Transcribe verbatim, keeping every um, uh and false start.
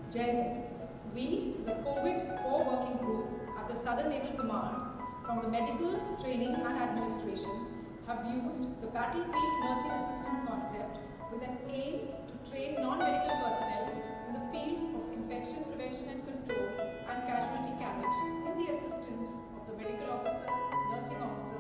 Jai Hind. We, the COVID Core Working Group at the Southern Naval Command, from the medical, training and administration, have used the battlefield nursing assistant concept with an aim to train non-medical personnel in the fields of infection prevention and control and casualty carriage in the assistance of the medical officer, nursing officer,